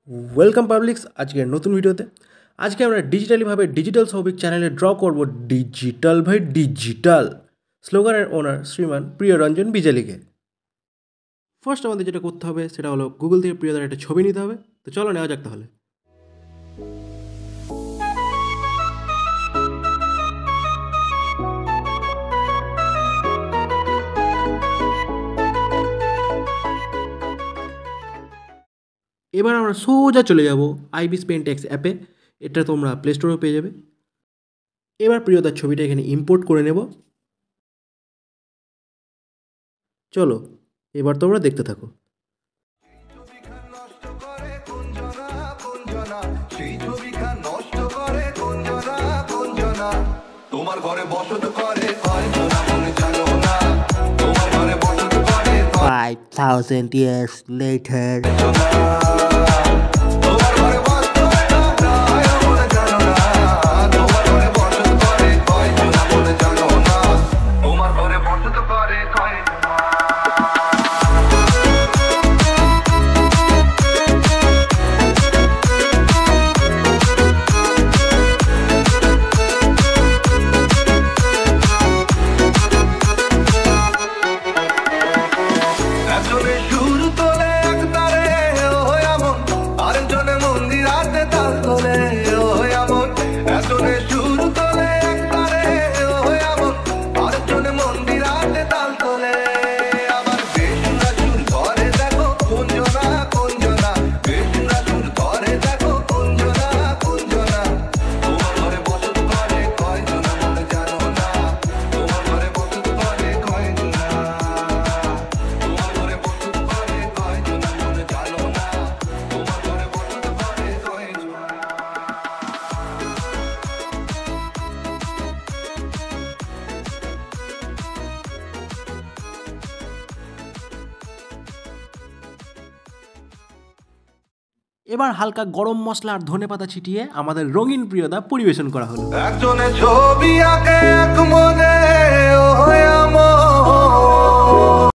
Welcome পাবলিক্স আজকের নতুন ভিডিওতে। আজকে আমরা ডিজিটালিভাবে ডিজিটাল সৌভিক চ্যানেলে ড্র করব ডিজিটাল ভাই ডিজিটাল স্লোগানের ওনার শ্রীমান প্রিয়রঞ্জন বিজালিকে। ফার্স্ট আমাদের যেটা করতে হবে সেটা হলো গুগল থেকে প্রিয়দার একটা ছবি নিতে হবে। তো চলো নেওয়া যাক তাহলে। এবার আমরা সোজা চলে যাব আইবিস পেন্টেক্স অ্যাপে। এটা তোমরা প্লে স্টোরেও পেয়ে যাবে। এবার প্রিয়দার ছবিটা এখানে ইম্পোর্ট করে নেব। চলো এবার তোমরা দেখতে থাকো। তোমার ঘরে বসত করে 5,000 years later এবার হালকা গরম মশলা আর ধনেপাতা ছিটিয়ে আমাদের রঙিন প্রিয়দা পরিবেশন করা হলো। একজনের ছবি আঁকে এক মনে